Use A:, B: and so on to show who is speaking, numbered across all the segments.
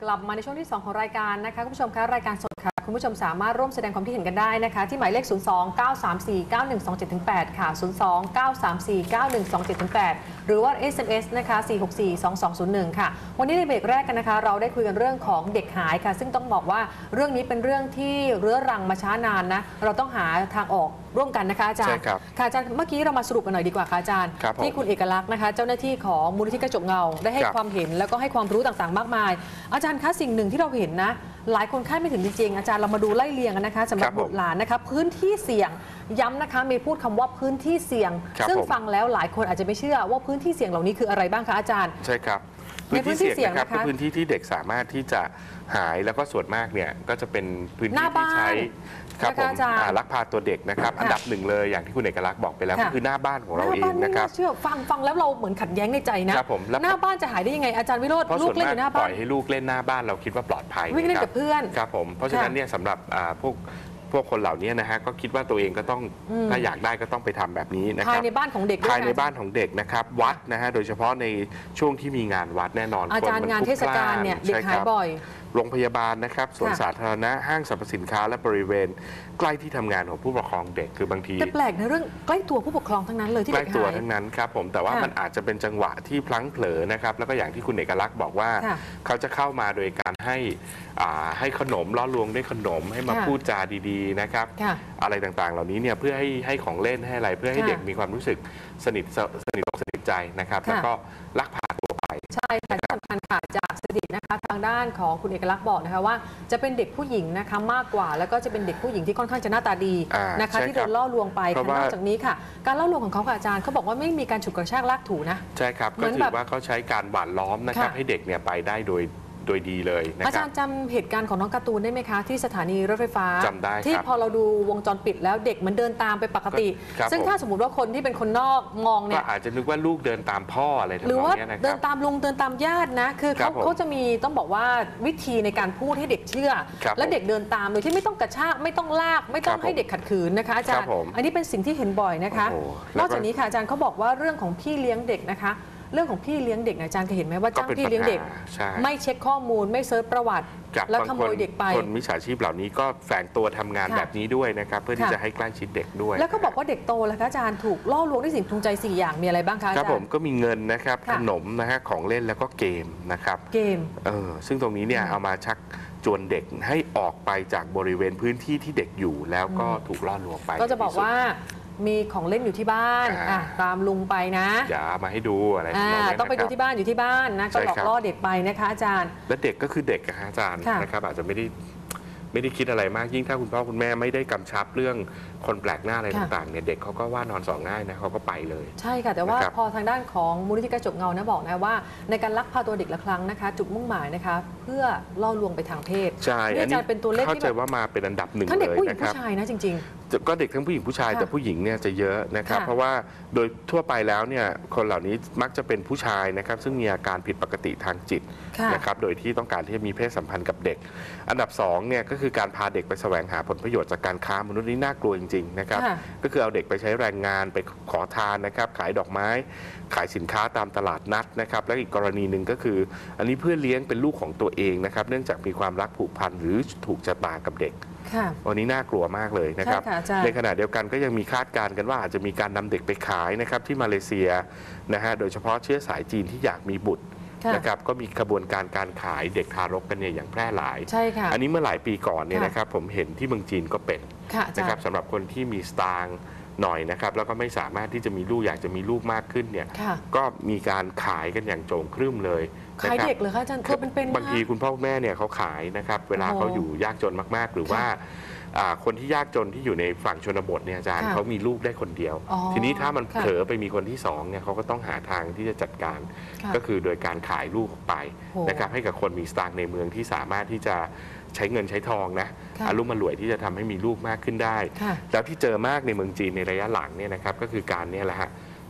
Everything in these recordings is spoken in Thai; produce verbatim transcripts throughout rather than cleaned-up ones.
A: กลับมาในช่วงที่สองของรายการนะคะคุณผู้ชมคะรายการสดค่ะคุณผู้ชมสามารถร่วมแสดงความคิดเห็นกันได้นะคะที่หมายเลข ศูนย์ สอง เก้า สาม สี่ เก้า หนึ่ง สอง เจ็ด แปด ค่ะ ศูนย์ สอง เก้า สาม สี่ เก้า หนึ่ง สอง เจ็ด แปด หรือว่า เอส เอ็ม เอส นะคะ สี่ หก สี่ สอง สอง ศูนย์ หนึ่ง ค่ะวันนี้ในเบรกแรกกันนะคะเราได้คุยกันเรื่องของเด็กหายค่ะซึ่งต้องบอกว่าเรื่องนี้เป็นเรื่องที่เรื้อรังมาช้านานนะเราต้องหาทางออกร่วมกันนะคะอาจารย์ค่ะอาจารย์เมื่อกี้เรามาสรุปกันหน่อยดีกว่าค่ะอาจารย์ที่คุณเอกลักษณ์นะคะเจ้าหน้าที่ของมูลนิธิกระจกเงาได้ให้ความเห็นแล้วก็ให้ความรู้ต่างๆมากมายอาจารย์คะสิ่งหนึ่งที่เราเห็นนะหลายคนคาดไม่ถึงจริงๆอาจารย์เรามาดูไล่เรียงกันนะคะสำหรับบุตรหลานนะคะพื้นที่เสี่ยงย้ำนะคะมีพูดคำว่าพื้นที่เสี่ยงซึ่งฟังแล้วหลายคนอาจจะไม่เชื่อว่าพื้นที่เสี่ยงเหล่านี้คืออะไรบ้างคะอาจารย์
B: ใช่ครับพื้นที่เสี่ยงนะครับคือพื้นที่ที่เด็กสามารถที่จะหายแล้วก็ส่วนมากเนี่ยก็จะเป็นพื้นที่ที่ใช้ครับผมลักพาตัวเด็กนะครับอันดับหนึ่งเลยอย่างที่คุณเอกลักษณ์บอกไปแล้วก็คือหน้าบ้านของเราเองนะครับ
A: เชื่อฟังฟังแล้วเราเหมือนขัดแย้งในใจนะหน้าบ้านจะหายได้ยังไงอาจารย์วิโรจน์ลูกเล่นอยู่หน้าบ้าน
B: ปล่อยให้ลูกเล่นหน้าบ้านเราคิดว่าปลอดภัย
A: วิ่งเล่นกับเพื่อน
B: ครับผมเพราะฉะนั้นเนี่ยสำหรับพวกพวกคนเหล่านี้นะฮะก็คิดว่าตัวเองก็ต้องถ้าอยากได้ก็ต้องไปทำแบบนี้นะครับ
A: ภายในบ้านของเด็ก
B: ภายในบ้านของเด็กนะครับวัดนะฮะโดยเฉพาะในช่วงที่มีงานวัดแน่นอน
A: อาจารย์งานเทศกาลเนี่ยเด็กหายบ่อย
B: โรงพยาบาลนะครับสวนสาธารณะห้างสรรพสินค้าและบริเวณใกล้ที่ทำงานของผู้ปกครองเด็กคือบางที
A: แต่แปลกในเรื่องใกล้ตัวผู้ปกครองทั้งนั้นเลยที่
B: ใกล้ตัวทั้งนั้นครับผมแต่ว่ามันอาจจะเป็นจังหวะที่พลั้งเผลอนะครับแล้วก็อย่างที่คุณเอกลักษณ์บอกว่าเขาจะเข้ามาโดยการให้ให้ขนมล่อลวงด้วยขนมให้มาพูดจาดีๆนะครับอะไรต่างๆเหล่านี้เนี่ยเพื่อให้ให้ของเล่นให้อะไรเพื่อให้เด็กมีความรู้สึกสนิทสนิทสนิทใจนะครับแล้วก็ลักพาตัวไป
A: ใช่ค่ะที่สำคัญค่ะจากสถิตินะคะทางด้านของคุณเอกลักษณ์บอกนะคะว่าจะเป็นเด็กผู้หญิงนะคะมากกว่าแล้วก็จะเป็นเด็กผู้หญิงที่ค่อนข้างจะหน้าตาดีนะคะที่โดนล่อลวงไปนอกจากนี้ค่ะการล่อลวงของเขาค่ะอาจารย์เขาบอกว่าไม่มีการฉุดกระชากลากถูนะ
B: ใช่ครับก็ถือว่าเขาใช้การหว่านล้อมนะครับให้เด็กเนี่ยไปได้โดยโดยดีเลยนะครับ
A: อาจารย์จำเหตุการณ์ของน้องการ์ตูนได้ไหมคะที่สถานีรถไฟฟ้า
B: จำได้
A: ที่พอเราดูวงจรปิดแล้วเด็กมันเดินตามไปปกติซึ่งถ้าสมมติว่าคนที่เป็นคนนอกมองเนี่ย
B: ก็อาจจะนึกว่าลูกเดินตามพ่ออะไรทำนองนี้
A: หรือว่าเดินตามลุงเดินตามญาตินะคือเขาเขาจะมีต้องบอกว่าวิธีในการพูดให้เด็กเชื่อและเด็กเดินตามโดยที่ไม่ต้องกระชากไม่ต้องลากไม่ต้องให้เด็กขัดขืนนะคะอาจารย์อันนี้เป็นสิ่งที่เห็นบ่อยนะคะนอกจากนี้ค่ะอาจารย์เขาบอกว่าเรื่องของพี่เลี้ยงเด็กนะคะเรื่องของพี่เลี้ยงเด็กอาจารย์เคยเห็นไหมว่าจ้างพี่เลี้ยงเด็กไม่เช็คข้อมูลไม่เซิร์ชประวัติแล้วขโมยเด็กไป
B: คนมิจฉาชีพเหล่านี้ก็แฝงตัวทำงานแบบนี้ด้วยนะครับเพื่อที่จะให้ใกล้ชิดเด็กด้วย
A: แล้วก็บอกว่าเด็กโตแล้วคะอาจารย์ถูกล่อลวงด้วยสิ่งจูงใจสี่อย่างมีอะไรบ้างคะอาจารย์
B: ครับผมก็มีเงินนะครับขนมนะฮะของเล่นแล้วก็เกมนะครับ
A: เกม
B: เออซึ่งตรงนี้เนี่ยเอามาชักจวนเด็กให้ออกไปจากบริเวณพื้นที่ที่เด็กอยู่แล้วก็ถูกล่อลวงไป
A: ก็จะบอกว่ามีของเล่นอยู่ที่บ้านตามลุงไปนะ
B: อย่ามาให้ดูอะไร
A: ต้องไปดูที่บ้านอยู่ที่บ้านนะก็หลอกล่อเด็กไปนะคะอาจารย์
B: และเด็กก็คือเด็กอาจารย์นะครับอาจจะไม่ได้ไม่ได้คิดอะไรมากยิ่งถ้าคุณพ่อคุณแม่ไม่ได้กำชับเรื่องคนแปลกหน้าอะไรต่างๆเนี่ยเด็กเขาก็ว่านอนสองง่ายนะเขาก็ไปเลย
A: ใช่ค่ะแต่ว่าพอทางด้านของมูลนิธิกระจกเงานะบอกนะว่าในการลักพาตัวเด็กละครั้งนะคะจุดมุ่งหมายนะคะเพื่อล่อลวงไปทางเพศ
B: ใช่อันนี้
A: เป็นตัวเลข
B: ที่เข้าใจว่ามาเป็นอันดับหนึ่งเลยนะครับ
A: ทั้งเด็กผู้หญิงผู้ชายนะจริง
B: ๆก็เด็กทั้งผู้หญิงผู้ชายแต่ผู้หญิงเนี่ยจะเยอะนะครับเพราะว่าโดยทั่วไปแล้วเนี่ยคนเหล่านี้มักจะเป็นผู้ชายนะครับซึ่งมีอาการผิดปกติทางจิตนะครับโดยที่ต้องการที่จะมีเพศสัมพันธ์กับเด็กอันดับสองเนี่ยก็คือการพาเด็กไปแสวงหาผลประโยชน์จากการค้ามนุษย์นี่น่ากลัวจริงๆนะครับก็คือเอาเด็กไปใช้แรงงานไปขอทานนะครับขายดอกไม้ขายสินค้าตามตลาดนัดนะครับและอีกกรณีหนึ่งก็คืออันนี้เพื่อเลี้ยงเป็นลูกของตัวเองนะครับเนื่องจากมีความรักผูกพันหรือถูกชะตากับเด็กวันนี้น่ากลัวมากเลยนะครับในขณะเดียวกันก็ยังมีคาดการณ์กันว่าอาจจะมีการนำเด็กไปขายนะครับที่มาเลเซียนะฮะโดยเฉพาะเชื้อสายจีนที่อยากมีบุตรนะครับก็มีกระบวนการการขายเด็กทารกกันเนี่ยอย่างแพร่หลาย
A: ใช่ค่ะ
B: อันนี้เมื่อหลายปีก่อนเนี่ยนะครับผมเห็นที่เมืองจีนก็เป็นนะครับสำหรับคนที่มีสตางค์หน่อยนะครับแล้วก็ไม่สามารถที่จะมีลูกอยากจะมีลูกมากขึ้นเนี่ยก็มีการขายกันอย่างโจงครึ่มเลย
A: ขายเด็กเลยค่ะอาจารย์ตัวเป็น
B: ๆบางทีคุณพ่อแม่เนี่ยเขาขายนะครับเวลาเขาอยู่ยากจนมากๆหรือว่าคนที่ยากจนที่อยู่ในฝั่งชนบทเนี่ยอาจารย์เขามีลูกได้คนเดียวทีนี้ถ้ามันเผลอไปมีคนที่สองเนี่ยเขาก็ต้องหาทางที่จะจัดการก็คือโดยการขายลูกออกไปนะครับให้กับคนมีสตางค์ในเมืองที่สามารถที่จะใช้เงินใช้ทองนะอารมณ์มารวยที่จะทำให้มีลูกมากขึ้นได้แล้วที่เจอมากในเมืองจีนในระยะหลังเนี่ยนะครับก็คือการเนี่ยแหละฮะ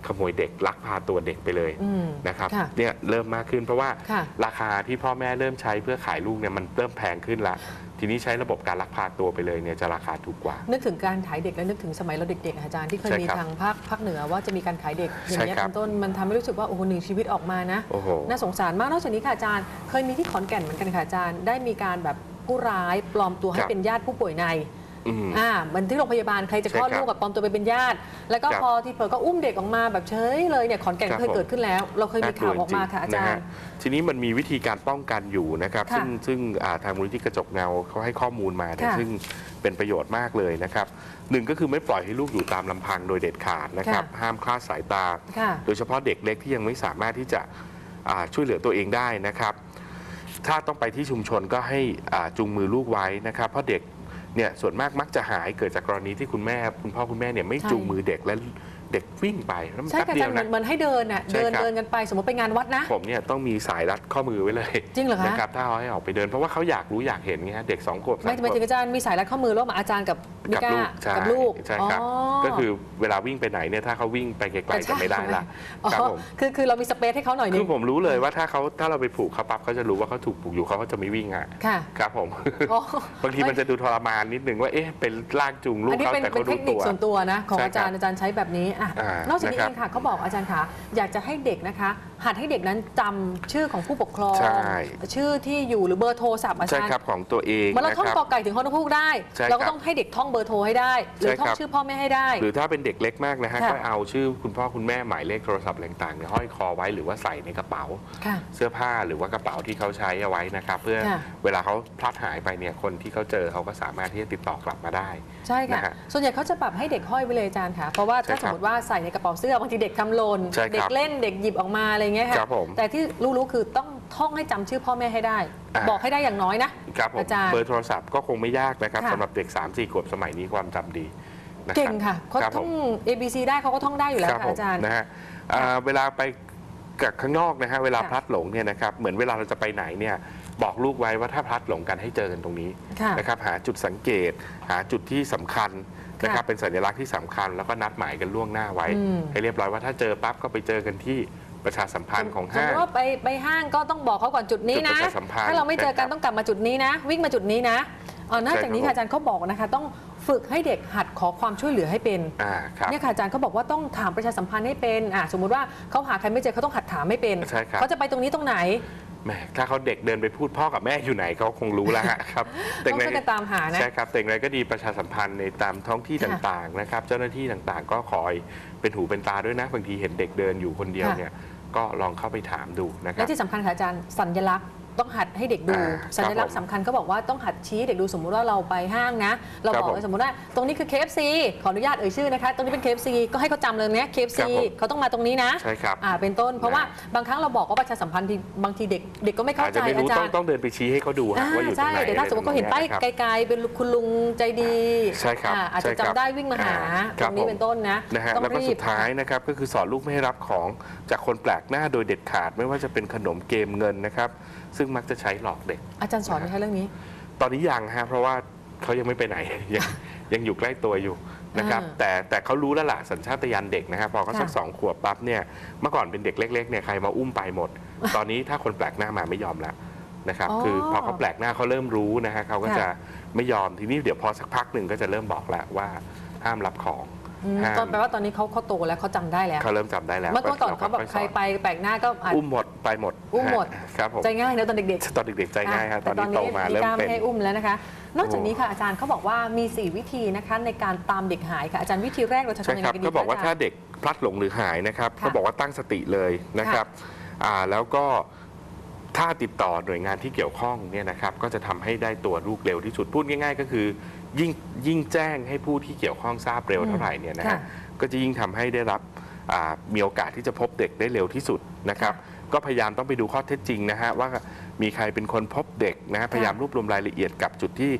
B: ขโมยเด็กลักพาตัวเด็กไปเลย
A: อืม
B: นะครับ
A: ค่ะ
B: เนี่ยเริ่มมากขึ้นเพราะว่า
A: ค่ะ
B: ราคาที่พ่อแม่เริ่มใช้เพื่อขายลูกเนี่ยมันเริ่มแพงขึ้นละทีนี้ใช้ระบบการลักพาตัวไปเลยเนี่ยจะราคาถูกกว่า
A: นึกถึงการขายเด็กแล้วนึกถึงสมัยเราเด็กๆอาจารย์ที่เคย
B: ใช่
A: มี
B: ครับ
A: ทางภาคภาคเหนือว่าจะมีการขายเด็กอย่างนี้ย
B: ใช่ครับ
A: เป็นต้นมันทำให้รู้สึกว่าโอ้โหหนึ่งชีวิตออกมานะ
B: โอ้โห
A: น่าสงสารมากนอกจากนี้ค่ะอาจารย์เคยมีที่ขอนแก่นเหมือนกันค่ะอาจารย์ได้มีการแบบผู้ร้ายปลอมตัวให้
B: ครับ
A: เป็นญาติผู้ป่วยใน
B: อืม
A: อ่าเหมือนที่โรงพยาบาลใครจะคลอด
B: ใช่ครับ
A: ลูกกับปลอมตัวไปเป็นญาติ แล้วก็
B: ครับ
A: พอที่เผลอก็อุ้มเด็กออกมาแบบเฉยเลยเนี่ยขอนแก่น
B: ครับ
A: เคยเกิดขึ้นแล้ว เราเคยมีข่าวออกมาค่ะอาจาร
B: นะ
A: ย์
B: ฮะทีนี้มันมีวิธีการป้องกันอยู่นะครับ
A: ค่ะ
B: ซึ่งซึ่งอ่าทางมูลนิธิกระจกเงาเขาให้ข้อมูลมาเนี่ย
A: ค่ะ
B: ซึ่งเป็นประโยชน์มากเลยนะครับหนึ่งก็คือไม่ปล่อยให้ลูกอยู่ตามลำพังโดยเด็ดขาดนะครับ
A: ค่ะ
B: ห้ามคลาดสายตา
A: ค่ะ
B: โดยเฉพาะเด็กเล็กที่ยังไม่สามารถที่จะอ่าช่วยเหลือตัวเองได้นะครับ ถ้าต้องไปที่ชุมชนก็ให้อ่าจูงมือลูกไว้นะครับ เพราะเด็กเนี่ยส่วนมากมักจะหายเกิดจากกรณีที่คุณแม่คุณพ่อคุณแม่เนี่ยไม่
A: ใช่
B: จูงมือเด็กและเด็กวิ่งไปแล้วมัน
A: ใช่
B: แป๊บ
A: ค่ะอา
B: เดี
A: จาย ร
B: ว
A: ย์เหมือ
B: นะ
A: นเหมือนให้เดินอ่ะ
B: ใช่
A: เดิน
B: ครับ
A: เดินกันไปสมมติไปงานวัดนะ
B: ผมเนี่ยต้องมีสายรัดข้อมือไว้เลย
A: จริงเหรอคะ
B: นะครับถ้าเอาให้ออกไปเดินเพราะว่าเขาอยากรู้อยากเห็นไงฮะเด็กสองขวบสา
A: ไม่
B: มข
A: ไม่
B: วบ
A: ถึงอาจารย์มีสายรัดข้อมือระหว่างอาจารย์กับมิ
B: กับ
A: ก้า
B: ลูกใช่
A: กับลูก
B: ใช่ครับ
A: อ๋อ
B: ก็คือเวลาวิ่งไปไหนเนี่ยถ้าเขาวิ่งไปไกลๆจะไม่ได้ละ
A: อ๋อ
B: ครับผม
A: คือคือเรามีสเปซให้เขาหน่อยนึ
B: คือง ผมรู้เลยว่าถ้าเขาถ้าเราไปผูกเขาปั๊บเขาจะรู้ว่าเขาถูกผูกอยู่เขาก็จะไม่วิ่งอ่ะ
A: ค่ะ
B: ครับผม
A: อ๋อบ
B: างทีมันจะดูทรมานนิดนึงว่าเอ๊ะเป็นลากจูงลูก
A: อันนี้
B: เขา
A: เป็น
B: แต่
A: เป็
B: เขา
A: นเท
B: รู้
A: คนิ
B: ตั
A: คว ส่วนตัวนะของ
B: ใช่
A: อาจารย์
B: ครับ
A: อาจารย์ใช้แบบนี้อ่ะ
B: อ่าน
A: อกจากนี้
B: นะครับ
A: เองค่ะเขาบอกอาจารย์คะอยากจะให้เด็กนะคะ หัดให้เด็กนั้นจำชื่อของผู้ปกครอง
B: ใช่
A: ชื่อที่อยู่หรือเบอร์โทรศัพท์อา
B: ใช่
A: จารย์
B: ครับของตัวเอง
A: เมื่อเรา
B: นะ
A: ท่อง
B: ครับ
A: กอไก่ถึงฮอนกฮูกได้
B: ใช่ครับ
A: เราก็ต้องให้เด็กท่องเบอร์โทรให้ได้ หรือ
B: ใช่
A: ท่อง
B: ครับ
A: ชื่อพ่อแม่ให้ได้
B: หรือถ้าเป็นเด็กเล็กมากนะฮะ
A: ค่ะ
B: ก็เอาชื่อคุณพ่อคุณแม่หมายเลขโทรศัพท์อะไรต่างๆเนี่ยห้อยคอไว้หรือว่าใส่ในกระเป๋า
A: ค่ะ
B: เสื้อผ้าหรือว่ากระเป๋าที่เขาใช้เอาไว้นะครับ เพื่อ
A: ค่ะ
B: เวลาเขาพลัดหายไปเนี่ยคนที่เขาเจอเขาก็สามารถที่จะติดต่อกลับมาได้
A: ใช่ค่ะ
B: นะฮะ
A: ส่วนใหญ่เขาจะแบบให้เด็กห้อยไว้เลยอาจารย์ค่ะ เพราะว่าถ้า
B: ใช่
A: ส
B: ครั
A: ม
B: บ
A: มติว่าใส่ในกระเป๋าเสื้อบางทีเด็กทำหล่น
B: ใช่ครับ
A: เด็กเล่นเด็กหยิบออกมาอะไรเงี้ย
B: ครั
A: ค่ะ
B: บผม
A: แต่ที่รู้ๆคือต้องท่องให้จำชื่อพ่อแม่ให้ได้
B: อ่า
A: บอกให้ได้อย่างน้อยนะครับ
B: ผม
A: อาจารย์
B: เบอร์โทรศัพท์ก็คงไม่ยากนะครับ
A: ค่ะ
B: สำหรับเด็ก สามสี่ ขวบสมัยนี้ความจำดีนะครับ
A: เก่งค่ะเขา
B: ครับ
A: ท่
B: ผ
A: อง
B: ม
A: A B C ได้เขาก็ท่องได้อยู่แล้ว
B: ครับ
A: ค่ะ
B: ผม
A: อาจารย์
B: นะฮะอ่าเวลาไปกับข้างนอกนะฮะเวลา
A: ค่ะ
B: พลัดหลงเนี่ยนะครับเหมือนเวลาเราจะไปไหนเนี่ยบอกลูกไว้ว่าถ้าพลัดหลงกันให้เจอกันตรงนี้
A: ค่ะ
B: นะครับหาจุดสังเกต หาจุดที่สำคัญนะครับ
A: ค่ะ
B: เป็นสัญลักษณ์ที่สำคัญ แล้วก็นัดหมายกันล่วงหน้าไว้
A: อืม
B: ให้เรียบร้อยว่าถ้าเจอปั๊บก็ไปเจอกันที่ประชาสัมพันธ์ของ
A: สม
B: ห้าม ง
A: ติว่าไปไปห้างก็ต้องบอกเขาก่อนจุดนี้นะ
B: จุดประชาสัมพันธ์
A: ถ้าเราไม่เจอกัน
B: นะครับ
A: ต้องกลับมาจุดนี้นะ วิ่งมาจุดนี้นะเอ๋อนอกจากนี้
B: ใช่ครับ
A: ค่ะอาจารย์เขาบอกนะคะต้องฝึกให้เด็กหัดขอความช่วยเหลือให้เป็น
B: อ่าครับ
A: เนี่ยค่ะอาจารย์เขาบอกว่าต้องถามประชาสัมพันธ์ให้เป็นอ่าสมมุติว่าเขาหาใครไม่เจอเขาต้องหัดถามให้เป็น
B: ใช่ครับ
A: เขาจะไปตรงนี้ตรงไหน
B: แหมถ้าเขาเด็กเดินไปพูดพ่อกับแม่อยู่ไหนเขาคงรู้แล้วฮะครับ
A: ต้องช่วยกันตามหานะ
B: ใช่ครับแต่อย่างไรก็ดีประชาสัมพันธ์ในตามท้องที่
A: ค่ะ
B: ต่างๆนะครับเจ้าหน้าที่ต่างๆ ก็คอยเป็นหูเป็นตาด้วยนะบางทีเห็นเด็กเดินอยู่คนเดียว
A: ค่ะ
B: เนี่ยก็ลองเข้าไปถามดูนะค
A: และ
B: รับ
A: ที่สำคัญค่ะอาจารย์สัญลักษณ์ต้องหัดให้เด็กดู
B: อ่า
A: สัญลักษ
B: ค
A: ณ์
B: รับผม
A: สำคัญเขาบอกว่าต้องหัดชี้ให้เด็กดูสมมุติว่าเราไปห้างนะ เรา
B: ครับ
A: บอก
B: ผม
A: เลยสมมติว่าตรงนี้คือ เค เอฟ ซี ขออนุญาตเอ่ยชื่อนะคะ ตรงนี้เป็น เค เอฟ ซี ก็ให้เขาจำเลยเนี้ย เค เอฟ
B: ครั
A: ซี
B: บผม
A: เขาต้องมาตรงนี้นะ
B: ใช่ครับ
A: อ่าเป็นต้น เพราะว่า
B: นะ
A: บางครั้งเราบอกว่าประชาสัมพันธ์ที่บางทีเด็กเด็กก็ไม่เข้า
B: อาจ
A: ใจ
B: จะไม่
A: อา
B: รู้
A: จา
B: ต้อง
A: รย์
B: ต้องเดินไปชี้ให้เขาดูฮะ
A: อ่า
B: ว่าอยู่ตรง
A: ใช่
B: ไหน
A: เดี๋ยวถ้าสมมติเขาเห็นป้าย
B: อะไร
A: ไกลๆเป็นคุณลุงใจดี
B: ใช่ครับ
A: อ่าอาจจะ
B: ใช่ครับ
A: จำได้วิ่งมาหา
B: อ่า
A: ต
B: ครั
A: ร
B: บ
A: งนี้
B: ผม
A: เป็นต้นนะ
B: นะฮะ
A: ต้อง
B: แล้วก็
A: รี
B: สุ
A: บ
B: ดท้ายนะครับก็คือสอนลูกไม่ให้รับของจากคนแปลกหน้าโดยเด็ดขาด ไม่ว่าจะเป็นขนมเกมเงินนะครับซึ่งมักจะใช้หลอกเด็ก
A: อาจารย์สอนไหมคะเรื่องนี้
B: ตอนนี้ยังฮะเพราะว่าเขายังไม่ไปไหน ยังยังอยู่ใกล้ตัวอยู่นะครับ
A: อ่า
B: แต่แต่เขารู้แล้วล่ะสัญชาตญาณเด็กนะครับพอเขาสัก
A: ค่ะ
B: สองขวบปั๊บเนี่ยเมื่อก่อนเป็นเด็กเล็กๆเนี่ยใครมาอุ้มไปหมด ตอนนี้ถ้าคนแปลกหน้ามาไม่ยอมแล้วนะครับ
A: อ๋อ
B: คือพอเขาแปลกหน้าเขาเริ่มรู้นะฮะเขาก็
A: ค่ะ
B: จะไม่ยอมทีนี้เดี๋ยวพอสักพักหนึ่งก็จะเริ่มบอกแล้วว่าห้ามรับของ
A: อืม
B: ห้าม
A: ตอนแปลว่าตอนนี้เขาเขาโตแล้วเขาจำได้แล้ว
B: เขาเริ่มจำได้แล้ว
A: เมื่อก่อนเขาแบบ
B: ค่ยๆ
A: ใคร
B: สน
A: ไปแปลกหน้าก็อาจ
B: อุ้มหมดไปหมด
A: อุ้มหมด
B: ฮะครับผม
A: ใจง่ายนะตอนเด็ก
B: ตอนเด็กๆใจ
A: ๆ
B: ง่ายฮะต
A: แต่
B: อนนี้โตมาเริ่ม
A: กล้
B: เป็น
A: ไม่ให้อุ้มแล้วนะคะ นอกจากนี้ค่ะอาจารย์เขาบอกว่ามี สี่ วิธีนะคะในการตามเด็กหายค่ะอาจารย์วิธีแรกเราจะ
B: ใช่
A: ทำยัง
B: ค
A: ไง
B: รับ
A: กันดี
B: ก็บอกว่า
A: คะ
B: ถ้า
A: จรย์
B: เด็กพลัดหลงหรือหายนะครับ
A: ค่ะ
B: ก็บอกว่าตั้งสติเลยนะครับอ่าแล้วก็ถ้าติดต่อหน่วยงานที่เกี่ยวข้องเนี่ยนะครับก็จะทำให้ได้ตัวลูกเร็วที่สุดพูดง่าย ๆ ก็คือยิ่งยิ่งแจ้งให้ผู้ที่เกี่ยวข้องทราบเร็วเท่าไหร่เนี่ยนะฮะ
A: ค่ะ
B: ก็จะยิ่งทำให้ได้รับอ่ามีโอกาสที่จะพบเด็กได้เร็วที่สุดนะครับ ก็พยายามต้องไปดูข้อเท็จจริงนะฮะว่ามีใครเป็นคนพบเด็กนะฮะพยายามรวบรวมรายละเอียดกับจุดที่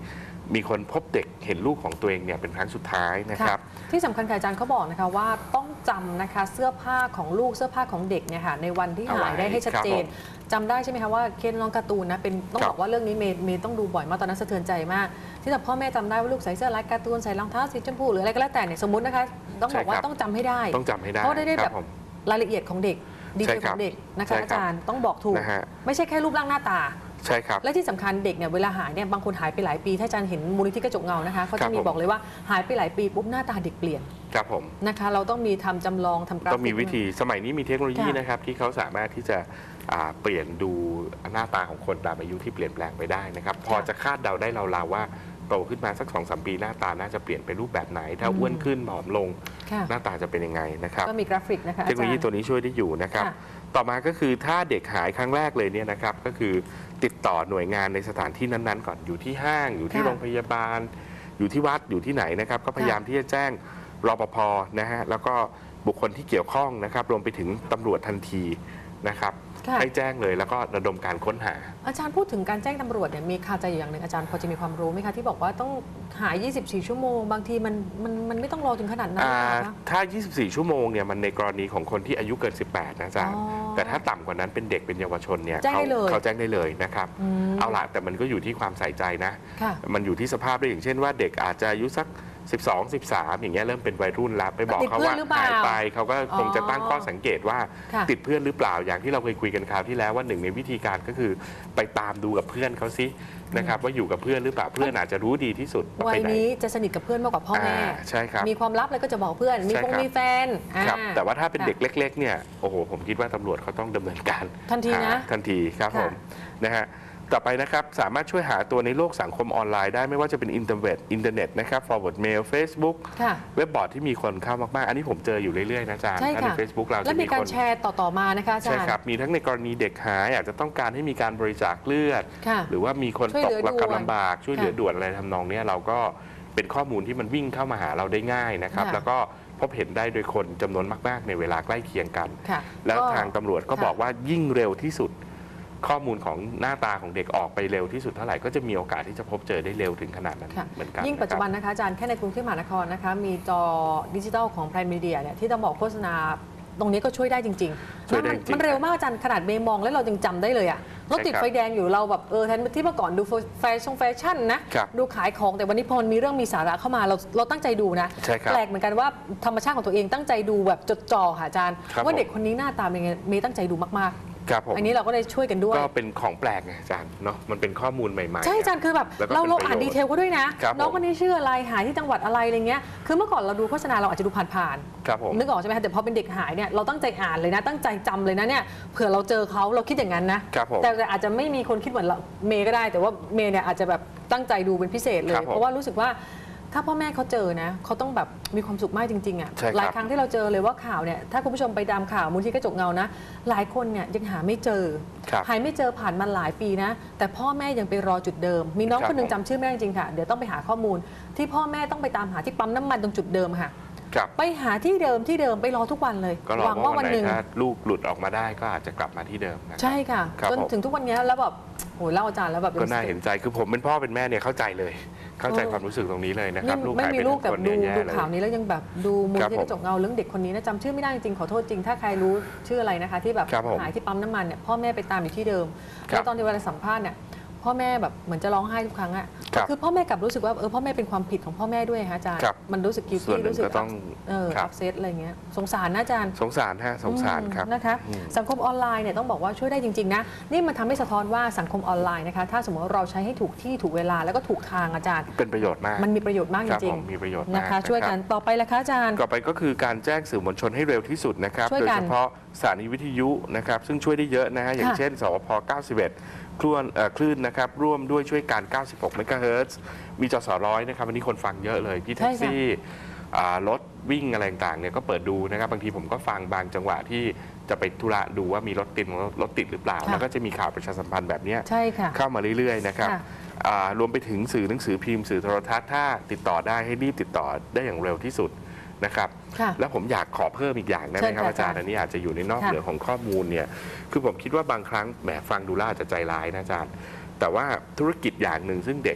B: มีคนพบเด็กเห็นลูกของตัวเองเนี่ยเป็นครั้งสุดท้ายนะครับ
A: ที่สำคัญค่ะอาจารย์เขาบอกนะคะว่าต้องจำนะคะเสื้อผ้าของลูกเสื้อผ้าของเด็กเนี่ยค่ะในวันที่หายได้ให้ชัดเจนจำได้ใช่ไหมคะว่าเคนน้องการ์ตูนนะเป็นต้องบอกว่าเรื่องนี้เมย์เมย์ต้องดูบ่อยมากตอนนั้นสะเทือนใจมากที่แต่พ่อแม่จำได้ว่าลูกใส่เสื้อลายการ์ตูนใส่รองเท้าสีชมพูหรืออะไรก็แล้วแต่เนี่ยสมมตินะคะต้องบอกว่าต้องจำให้ได้
B: ต้องจำให้ได้
A: เพราะได้ได้แบบรายละเอียดของเด็กดีเทลของเด็กนะคะอาจารย์ต้องบอกถูกไม่ใช่แค่รูปร่างหน้าตา
B: ใช่ครับ
A: และที่สำคัญเด็กเนี่ยเวลาหายเนี่ยบางคนหายไปหลายปีถ้าอาจารย์เห็นมูลนิธิกระจกเงานะคะเขาจะมีบอกเลยว่าหายไปหลายปีปุ๊บหน้าตาเด็กเปลี่ยน
B: ครับผม
A: นะคะเราต้องมีทำจำลองทำกราฟิก
B: ต้องมีวิธีสมัยนี้มีเทคโนโลยีนะครับที่เขาสามารถที่จะเปลี่ยนดูหน้าตาของคนตามอายุที่เปลี่ยนแปลงไปได้นะครับพอจะคาดเดาได้เราๆว่าโตขึ้นมาสักสองสามปีหน้าตาน่าจะเปลี่ยนไปรูปแบบไหนถ้าอ้วนขึ้นผอมลงหน้าตาจะเป็นยังไงนะครับ
A: ก็มีกราฟิกนะคะ
B: เทคโนโลยีตัวนี้ช่วยได้อยู่นะครับต่อมาก็คือถ้าเด็กหายครั้งแรกเลยเนี่ยนะครับก็คือติดต่อหน่วยงานในสถานที่นั้นๆก่อนอยู่ที่ห้างอยู่ที่โรงพยาบาลอยู่ที่วัดอยู่ที่ไหนนะครับก็พยายามที่จะแจ้งรปภ.นะฮะแล้วก็บุคคลที่เกี่ยวข้องนะครับรวมไปถึงตำรวจทันทีนะครับให้แจ้งเลยแล้วก็ระดมการค้นหา
A: อาจารย์พูดถึงการแจ้งตำรวจเนี่ยมีคาใจอย่างหนึ่งอาจารย์พอจะมีความรู้ไหมคะที่บอกว่าต้องหายี่สิบสี่ชั่วโมงบางทีมันมันมันไม่ต้องรอถึงขนาดนั้นนะคะ
B: ถ้ายี่สิบสี่ชั่วโมงเนี่ยมันในกรณีของคนที่อายุเกินสิบแปดนะอาจารย์แต่ถ้าต่ำกว่านั้นเป็นเด็กเป็นเยาวชนเนี่ยเขาเขาแจ้งได้เลยนะครับเอาล่ะแต่มันก็อยู่ที่ความใส่ใจนะมันอยู่ที่สภาพด้วยอย่างเช่นว่าเด็กอาจจะอายุสักสิบสอง สิบสามอย่างเงี้ยเริ่มเป็นวัยรุ่นแล้วไปบอกเขาว่าหายไปเขาก็คงจะตั้งข้อสังเกตว่าติดเพื่อนหรือเปล่าอย่างที่เราเคยคุยกันคราวที่แล้วว่าหนึ่งในวิธีการก็คือไปตามดูกับเพื่อนเขาซินะครับว่าอยู่กับเพื่อนหรือเปล่าเพื่อนอาจจะรู้ดีที่สุด
A: วัยนี้จะสนิทกับเพื่อนมากกว่าพ่อแม่
B: ใช่ครับ
A: มีความลับอะไรก็จะบอกเพื่อนมีคงมีแฟน
B: ครับแต่ว่าถ้าเป็นเด็กเล็กๆเนี่ยโอ้โหผมคิดว่าตำรวจเขาต้องดำเนินการ
A: ทันทีนะ
B: ทันทีครับผมนะฮะต่อไปนะครับสามารถช่วยหาตัวในโลกสังคมออนไลน์ได้ไม่ว่าจะเป็นอินเทอร์เน็ตอินเทอร์เน็ตนะครับ forward mail Facebook เว็บบอร์ดที่มีคนเข้ามากๆอันนี้ผมเจออยู่เรื่อยๆนะอาจารย์ใน Facebook เราจะ
A: มีการแชร์ต่อๆมานะคะอาจารย์
B: ใช่ครับมีทั้งในกรณีเด็กหายอาจจะต้องการให้มีการบริจาคเลือดหรือว่ามีคนตกระกำลำบากช่วยเหลือด่วนอะไรทำนองนี้เราก็เป็นข้อมูลที่มันวิ่งเข้ามาหาเราได้ง่ายนะครับแล้วก็พบเห็นได้โดยคนจำนวนมากๆในเวลาใกล้เคียงกันแล้วทางตำรวจก็บอกว่ายิ่งเร็วที่สุดข้อมูลของหน้าตาของเด็กออกไปเร็วที่สุดเท่าไหร่ก็จะมีโอกาสที่จะพบเจอได้เร็วถึงขนาดนั้นเหมือนกัน
A: ยิ่งปัจจุบันนะคะอาจารย์แค่ในกรุงเทพมหานครนะคะมีจอดิจิทัลของไพรมีเดียเนี่ยที่ต้องบอกโฆษณาตรงนี้ก็ช่วยได้จริงๆมันเร็วมากอาจารย์ขนาดเมย์มองแล้วเรายังจำได้เลยอะรถติดไฟแดงอยู่เราแบบเออแทนที่เมื่อก่อนดูแฟชั่นแฟชั่นนะดูขายของแต่วันนี้พอมีเรื่องมีสาระเข้ามาเราเราตั้งใจดูนะแปลกเหมือนกันว่าธรรมชาติของตัวเองตั้งใจดูแบบจดจ่อค่ะอาจารย์ว่าเด็กคนนี้หน้าตาเป็นไงเมย์ตั้งใจดูมากๆอันนี้เราก็ได้ช่วยกันด้วย
B: ก็เป็นของแปลกไงอาจารย์เนาะมันเป็นข้อมูลใหม่ๆ
A: ใช่อาจารย์คือแบบเราเราอ่านดีเทลเขาด้วยนะน้องคนนี้ชื่ออะไรหายที่จังหวัดอะไรอะไรเงี้ยคือเมื่อก่อนเราดูโฆษณาเราอาจจะดูผ่านๆนึกออกใช่ไหมคะแต่พอเป็นเด็กหายเนี่ยเราตั้งใจอ่านเลยนะตั้งใจจำเลยนะเนี่ยเผื่อเราเจอเขาเราคิดอย่างนั้นนะแต่อาจจะไม่มีคนคิดเหมือนเราเมย์ก็ได้แต่ว่าเมย์เนี่ยอาจจะแบบตั้งใจดูเป็นพิเศษเลยเพราะว่ารู้สึกว่าถ้าพ่อแม่เขาเจอนะเขาต้องแบบมีความสุขมากจริงๆอ่ะหลายครั้งที่เราเจอเลยว่าข่าวเนี่ยถ้าคุณผู้ชมไปตามข่าวมูลที่กระจกเงานะหลายคนเนี่ยยังหาไม่เจอหายไม่เจอผ่านมาหลายปีนะแต่พ่อแม่ยังไปรอจุดเดิมมีน้องคนนึงจำชื่อแม่จริงๆค่ะเดี๋ยวต้องไปหาข้อมูลที่พ่อแม่ต้องไปตามหาที่ปั๊มน้ำมันตรงจุดเดิมค่ะไปหาที่เดิมที่เดิมไปรอทุกวันเลย
B: หวังว่าวันหนึ่งถ้าลูกหลุดออกมาได้ก็อาจจะกลับมาที่เดิม
A: ใช่ค่ะจนถึงทุกวันนี้แล้วแบบโอ้ยเล่าอาจารย์แล้วแบบ
B: ก็น่าเห็นใจคือผมเป็นพ่อเป็นแม่เนี่ยเข้าใจเลยเข้าใจความรู้สึกตรงนี้เลยนะครับ
A: ลูกไม่มีลูกแต่ดูดูข่าวนี้แล้วยังแบบดูมูลที่กระจกเงาเรื่องเด็กคนนี้นะจำชื่อไม่ได้จริงขอโทษจริงถ้าใครรู้ชื่ออะไรนะคะที่แบบหายที่ปั๊มน้ำมันเนี่ยพ่อแม่ไปตามอยู่ที่เดิมแล้วตอนที่เวลาสัมภาษณ์เนี่ยพ่อแม่แบบเหมือนจะร้องไห้ทุกครั้งอ่ะคือพ่อแม่กลับรู้สึกว่าเออพ่อแม่เป็นความผิดของพ่อแม่ด้วยฮะอาจารย์มันรู้สึกกิลตี้รู้สึก
B: ต้อง
A: เอออัพเซตอะไรเงี้ยสงสารนะอาจารย์
B: สงสารฮะสงสารครับ
A: นะคะสังคมออนไลน์เนี่ยต้องบอกว่าช่วยได้จริงๆนะนี่มันทำให้สะท้อนว่าสังคมออนไลน์นะคะถ้าสมมติเราใช้ให้ถูกที่ถูกเวลาแล้วก็ถูกทางอาจารย์
B: เป็นประโยชน์มาก
A: มันมีประโยชน์มากจริง
B: ๆมีประโยชน์
A: นะคะช่วยกันต่อไปละคะอาจารย์
B: ต่อไปก็คือการแจ้งสื่อมวลชนให้เร็วที่สุดนะครับโดยเฉพาะสถานีวิทยุนะครับซึ่งช่วยได้เยอะนะฮะอย่างเช่นสวพเก้าสิบเอ็ดคลื่นคลื่นนะครับร่วมด้วยช่วยการเก้าสิบหกเมกะเฮิรตซ์มีจสร้อยนะครับวันนี้คนฟังเยอะเลยพี่แท็กซี่รถวิ่งอะไรต่างๆเนี่ยก็เปิดดูนะครับบางทีผมก็ฟังบางจังหวะที่จะไปธุระดูว่ามีรถติดรถติดหรือเปล่าแล้วก็จะมีข่าวประชาสัมพันธ์แบบนี้เข้ามาเรื่อยๆนะครับรวมไปถึงสื่อหนังสือพิมพ์สื่อโทรทัศน์ถ้าติดต่อได้ให้รีบติดต่อได้อย่างเร็วที่สุดนะครับแล้วผมอยากขอเพิ่มอีกอย่างได้ไหมครับอาจารย์อันนี้อาจจะอยู่ในนอกเหนือของข้อมูลเนี่ยคือผมคิดว่าบางครั้งแหมฟังดูแล้วอาจจะใจร้ายนะอาจารย์แต่ว่าธุรกิจอย่างหนึ่งซึ่งเด็ก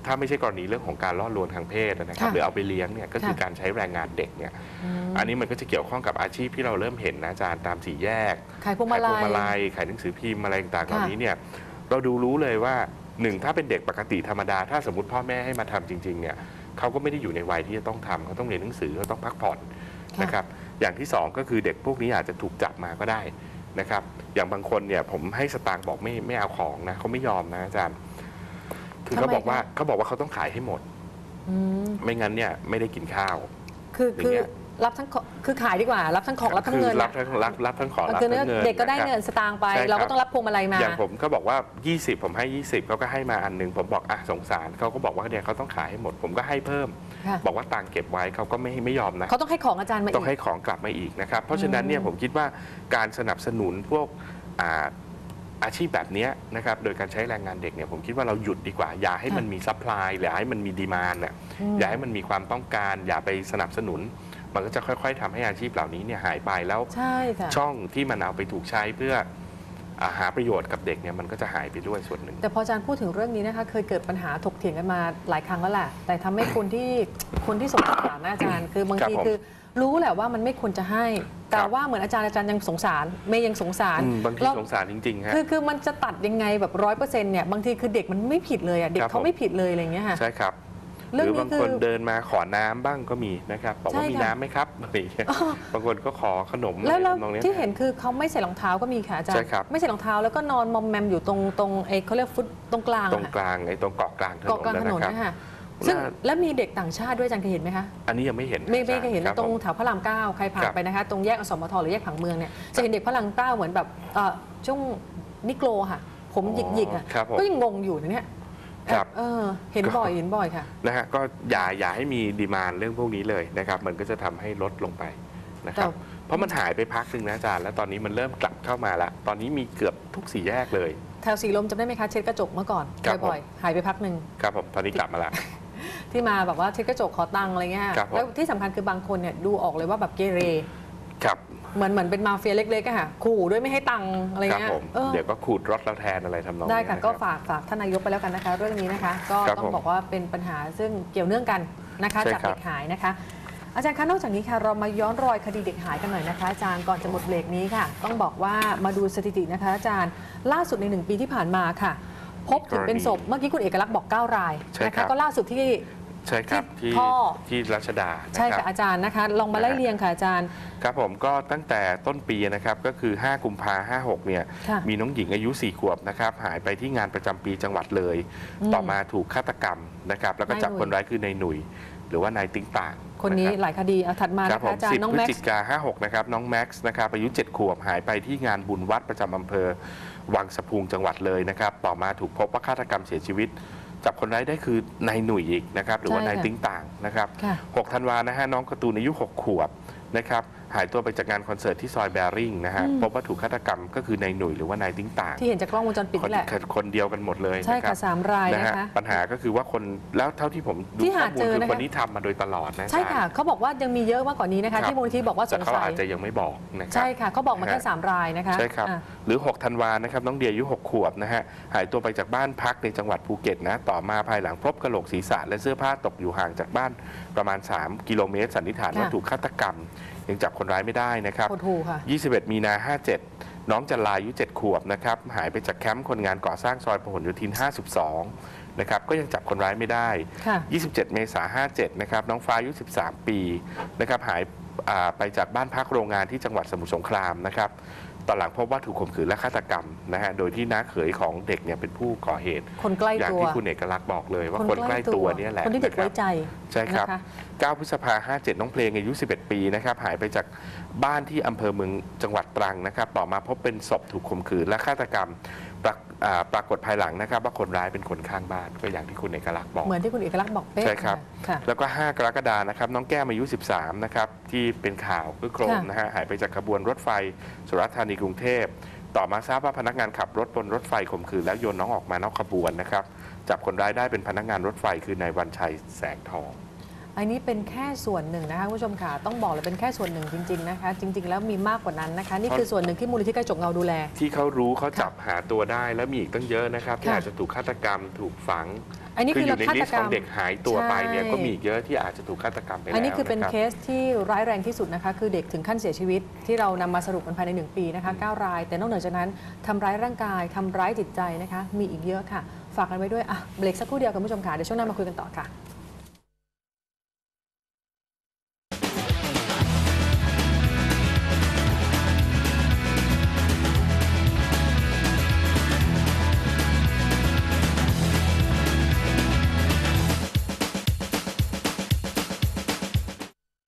B: ถ้าไม่ใช่กรณีเรื่องของการล่อลวงทางเพศนะครับหรือเอาไปเลี้ยงเนี่ยก็คือการใช้แรงงานเด็กเนี่ยอันนี้มันก็จะเกี่ยวข้องกับอาชีพที่เราเริ่มเห็นนะอาจารย์ตามสี่แยก
A: ขายพวงมาลัย
B: ขายหนังสือพิมพ์อะไรต่างๆเหล่านี้เนี่ยเราดูรู้เลยว่าหนึ่งถ้าเป็นเด็กปกติธรรมดาถ้าสมมติพ่อแม่ให้มาทำจริงๆเนี่ยเขาก็ไม่ได้อยู่ในวัยที่จะต้องทำเขาต้องเรียนหนังสือเขาต้องพักผ่อนนะครับอย่างที่สองก็คือเด็กพวกนี้อาจจะถูกจับมาก็ได้นะครับอย่างบางคนเนี่ยผมให้สตางค์บอกไม่ไม่เอาของนะเขาไม่ยอมนะอาจารย์คือเขาบอกว่าเขาบอกว่าเขาต้องขายให้หมดไม่งั้นเนี่ยไม่ได้กินข้าว
A: คือคือรับทั้งคือขายดีกว่ารับทั้งของรับทั้งเงิน
B: รับทั้งรับรับทั้งของรับทั้งเงิน
A: เด็กก็ได้เงินสตางค์ไปเราก็ต้องรับพวงมาลัยมา
B: อย่างผมก็บอกว่ายี่สิบผมให้ยี่สิบเขาก็ให้มาอันนึงผมบอกอ่ะสงสารเขาก็บอกว่าเนี่ยเขาต้องขายให้หมดผมก็ให้เพิ่มบอกว่าตังค์เก็บไว้เขาก็ไม่ไม่ยอมนะ
A: เขาต้องให้ของอาจารย์มาอีก
B: ต้องให้ของกลับมาอีกนะครับเพราะฉะนั้นเนี่ยผมคิดว่าการสนับสนุนพวกอาชีพแบบนี้นะครับโดยการใช้แรงงานเด็กเนี่ยผมคิดว่าเราหยุดดีกว่าอย่าให้มันมีซัพพลายอย่าให้มันมีดีมานด์เนี่ยอย่าให้มันมีความต้องการอย่าไปสนับสนุนมันก็จะค่อยๆทำให้อาชีพเหล่านี้เนี่ยหายไปแล้วช่องที่มันเอาไปถูกใช้เพื่อหาประโยชน์กับเด็กเนี่ยมันก็จะหายไปด้วยส่วนหนึ่ง
A: แต่พออาจารย์พูดถึงเรื่องนี้นะคะเคยเกิดปัญหาถกเถียงกันมาหลายครั้งแล้วแหละแต่ทำให้คนที่คนที่สงสารนะอาจารย์คือบางทีคือรู้แหละว่ามันไม่ควรจะให้แต่ว่าเหมือนอาจารย์อาจารย์ยังสงสารเมย์ยังสงสาร
B: บางทีสงสารจริงๆฮะ
A: คือคือมันจะตัดยังไงแบบร้อยเปอร์เซ็นต์เนี่ยบางทีคือเด็กมันไม่ผิดเลยอ่ะเด็กเขาไม่ผิดเลยอะไรเงี้ยค่ะ
B: ใช่ครับหรือบางคนเดินมาขอน้ำบ้างก็มีนะครับบอกว่ามีน้ำไหมครับอะไรอย่างเงี้ยบางคนก็ขอขนม
A: แล้วที่เห็นคือเขาไม่ใส่รองเท้าก็มีค่ะอาจารย์ไม่ใส่รองเท้าแล้วก็นอนมอมแมมอยู่ตรงตรงไอ้เขาเรียกฟุตตรงกลาง
B: ตรงกลางไอ้ตรงเกาะกลางถนน
A: เกาะกลางถนนนะคะซึ่งแล้วมีเด็กต่างชาติด้วยอาจารย์เคยเห็นไหมคะ
B: อันนี้ยังไม่เห็น
A: ไม่ไม่เคยเห็นตรงแถวพระรามเก้าใครผ่านไปนะคะตรงแยกอสมทหรือแยกผังเมืองเนี่ยจะเห็นเด็กพระรามเก้าเหมือนแบบช่วงนิโกรค่ะผมหยิกหยิกอ่ะก็ยังงงอยู่เนี่ยเออเห็นบ่อยเห็นบ่อยค่ะ
B: นะฮะก็อย่าอย่าให้มีดีมานด์เรื่องพวกนี้เลยนะครับมันก็จะทำให้ลดลงไปนะครับเพราะมันหายไปพักหนึ่งนะอาจารย์แล้วตอนนี้มันเริ่มกลับเข้ามาแล้วตอนนี้มีเกือบทุกสี่แยกเลย
A: แถวสีลมจำได้ไหมคะเช็ดกระจกเมื่อก่อนบ่อยๆหายไปพักหนึ่ง
B: ครับผมตอนนี้กลับมาแล้ว
A: ที่มาแบบว่าเช็ดกระจกขอตังค์อะไรเงี้ยแล้วที่สำคัญคือบางคนเนี่ยดูออกเลยว่าแบบเกเร
B: ครับ
A: เหมือนเหมือนเป็นมาเฟียเล็กๆอะค่ะขู่ด้วยไม่ให้ตังค์อะไรเงี้ย
B: เดี๋ยวก็ขูดรถเราแทนอะไรทำนองนี้
A: ได้ค่ะก็ฝากฝากท่านนายกไปแล้วกันนะคะเรื่องนี้นะคะก็ต้องบอกว่าเป็นปัญหาซึ่งเกี่ยวเนื่องกันนะคะจากเด็กหายนะคะอาจารย์คะนอกจากนี้ค่ะเรามาย้อนรอยคดีเด็กหายกันหน่อยนะคะอาจารย์ก่อนจะหมดเบรกนี้ค่ะต้องบอกว่ามาดูสถิตินะคะอาจารย์ล่าสุดในหนึ่งปีที่ผ่านมาค่ะพบถึงเป็นศพเมื่อกี้คุณเอกลักษณ์บอกเก้ารายนะคะก็ล่าสุดที่
B: ใช่ครับที่ที่รัชดา
A: ใช่ค่ะอาจารย์นะคะลองมาไล่เรียงค่ะอาจารย์
B: ครับผมก็ตั้งแต่ต้นปีนะครับก็คือห้ากุมภาพันธ์ห้าหกเนี่ยมีน้องหญิงอายุสี่ขวบนะครับหายไปที่งานประจำปีจังหวัดเลยต่อมาถูกฆาตกรรมนะครับแล้วก็จับคนร้ายคือนายหนุ่ยหรือว่านายติ๊งต่าง
A: คนนี้หลายคดีถัดมานะคะอาจารย์น้องแม็กซ์
B: สิบพฤศจิกายนห้าหกนะครับน้องแม็กซ์นะครับอายุเจ็ดขวบหายไปที่งานบุญวัดประจำอำเภอวังสะพุงจังหวัดเลยนะครับต่อมาถูกพบว่าฆาตกรรมเสียชีวิตจับคนร้ายได้คือนายหนุ่ยอีกนะครับหรือว่านายติ๊งต่างนะครับหกธันวานะฮะน้องการ์ตูนอายุหกขวบนะครับหายตัวไปจากงานคอนเสิร์ตที่ซอยแบริ่งนะฮะพบว่าถูกฆาตกรรมก็คือนายหนุ่ยหรือว่านายติ๊งต่าง
A: ที่เห็นจากกล้องวงจรปิดนี่แหละ
B: คนเดียวกันหมดเลย
A: ใช่ค่ะสามรายนะคะ
B: ปัญหาก็คือว่าคนแล้วเท่าที่ผมดูข้อมูลคือคนนี้ทำมาโดยตลอดนะ
A: ใช่ค่ะเขาบอกว่ายังมีเยอะมากกว่านี้นะคะที่มูลนิธิบอกว่าสงสัย
B: แต่เขาอาจจะยังไม่บอกนะครับ
A: ใช่ค่ะเขาบอกมาแค่สามรายนะคะ
B: ใช่ครับหรือหกธันวานะครับน้องเดียอายุหกขวบนะฮะหายตัวไปจากบ้านพักในจังหวัดภูเก็ตนะต่อมาภายหลังพบกระโหลกศีรษะและเสื้อผ้าตกอยู่ห่างจากบ้านประมาณสามกิโลเมตรสันนิษฐานว่าถูกฆาตกรรมยังจับคนร้ายไม่ได้นะครับยี่สิบเอ็ดมีนาห้าเจ็ดน้องจันลาอายุเจ็ดขวบนะครับหายไปจากแคมป์คนงานก่อสร้างซอยพหลโยธินห้าสิบสองนะครับก็ยังจับคนร้ายไม่ได้ยี่สิบเจ็ดเมษายนห้าเจ็ดนะครับน้องฟ้าอายุสิบสามปีนะครับหายไปจากบ้านพักโรงงานที่จังหวัดสมุทรสงครามนะครับตอนหลังพบว่าถูกข่มขืนและฆาตกรรมนะฮะโดยที่น้าเขยของเด็กเนี่ยเป็นผู้ก่อเหตุ
A: คนใกล้ตัว
B: อย่างที่คุณเอกลักษณ์บอกเลยว่าคนใกล้ตัวนี่แหละ
A: คนที่เด็กไว้ใจ
B: ใช่ครับเก้าพฤษภาคมห้าเจ็ดน้องเพลงอายุสิบเอ็ดปีนะครับหายไปจากบ้านที่อำเภอเมืองจังหวัดตรังนะครับต่อมาพบเป็นศพถูกข่มขืนและฆาตกรรมปรากฏภายหลังนะครับว่าคนร้ายเป็นคนข้างบ้านก็อย่างที่คุณเอกลักษณ์บอก
A: เหมือนที่คุณเอกลักษณ์บอกเป๊ะ
B: ใช่ครับแล้วก็ห้ากรกฎาคมนะครับน้องแก้มอายุสิบสามนะครับที่เป็นข่าวคือโครมนะฮะหายไปจากขบวนรถไฟสุราษฎร์ธานีกรุงเทพต่อมาทราบว่าพนักงานขับรถบนรถไฟข่มขืนแล้วโยนน้องออกมานอกขบวนนะครับจับคนร้ายได้เป็นพนักงานรถไฟคือนายวันชัยแสงทอง
A: อันนี้เป็นแค่ส่วนหนึ่งนะคะคุณผู้ชมค่ะต้องบอกเลยเป็นแค่ส่วนหนึ่งจริงๆนะคะจริง ๆ แล้วมีมากกว่านั้นนะคะนี่คือส่วนหนึ่งที่มูลนิธิกระจกเงาดูแล
B: ที่เขารู้เขาจับหาตัวได้แล้วมีอีกตั้งเยอะนะครับที่
A: ค่ะ
B: อาจจะถูกฆาตกรรมถูกฝัง
A: อันนี้
B: คือ
A: คือ
B: อยู่ใน
A: ฆา
B: ลิ
A: ต
B: สต์
A: กร
B: ข
A: ร
B: อ
A: ม
B: งเด็กหายตัวไปเนี่ย
A: ใช่
B: ก็มีอีกเยอะที่อาจจะถูกฆาตกรรมไปแล้ว
A: อันนี้คือเป็น
B: นะรับ
A: เคสที่ร้ายแรงที่สุดนะคะคือเด็กถึงขั้นเสียชีวิตที่เรานำมาสรุปกันภายในหนึ่งปีนะคะเก้าราย แต่นอกเหนือจากนั้นทำร้ายร่างกายทำร้ายจิตใจนะคะมีอีกเยอะค่ะฝากกันไว้ด้วยอ่ะเบรกสักครู่เดียวคุณผู้ชมค่ะเดี๋ยวช่วงหน้ามาคุยกันต่อค่ะ